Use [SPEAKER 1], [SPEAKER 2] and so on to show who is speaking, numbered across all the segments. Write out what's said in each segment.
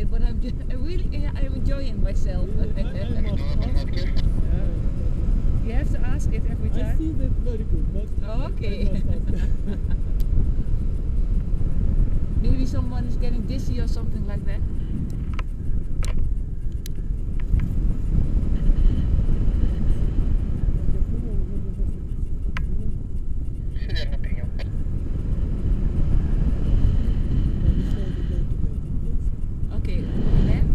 [SPEAKER 1] it, but I'm enjoying myself. You have to ask it every time.
[SPEAKER 2] I see that very good, but
[SPEAKER 1] okay. Maybe someone is getting dizzy or something like that. Okay, and then?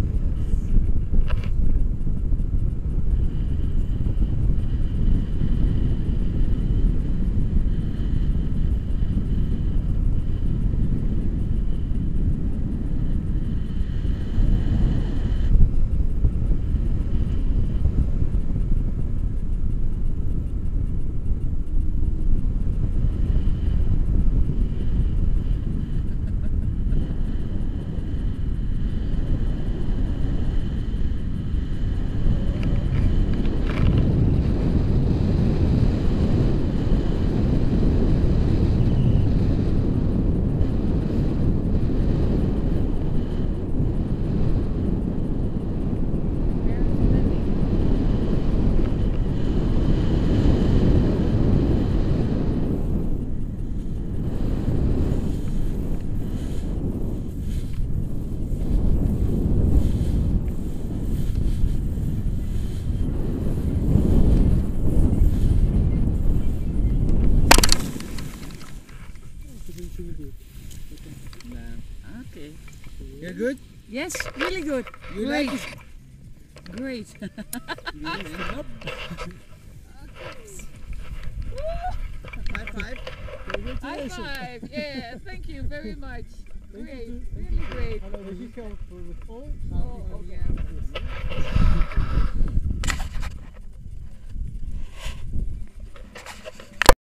[SPEAKER 1] Okay.
[SPEAKER 2] You're good?
[SPEAKER 1] Yes, really good.
[SPEAKER 2] You
[SPEAKER 1] Great.
[SPEAKER 2] like it?
[SPEAKER 1] Great.
[SPEAKER 2] Up. High five.
[SPEAKER 1] High five. Yeah, thank you very much.
[SPEAKER 2] Thank
[SPEAKER 1] Great.
[SPEAKER 2] you.
[SPEAKER 1] Really great.
[SPEAKER 2] Hallo, de voor het vol.
[SPEAKER 1] Oh,